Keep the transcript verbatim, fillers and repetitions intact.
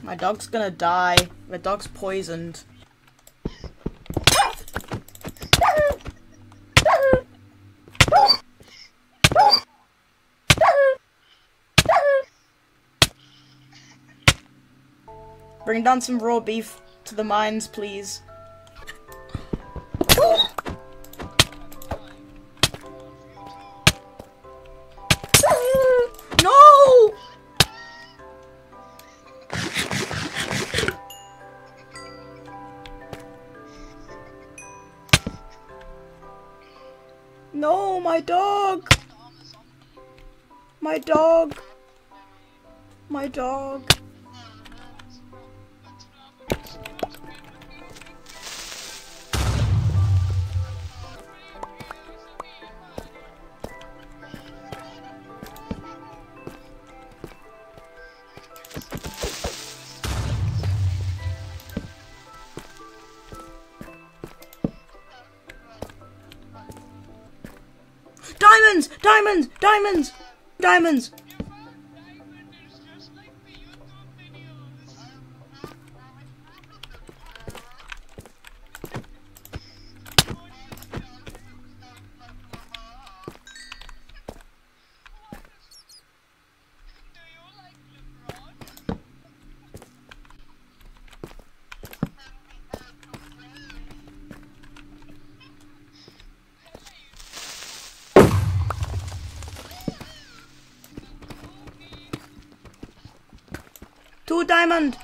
My dog's gonna die. My dog's poisoned. Bring down some raw beef to the mines, please. No! No, my dog! My dog! My dog! Diamonds! Diamonds! Diamonds! Diamonds! Two diamond!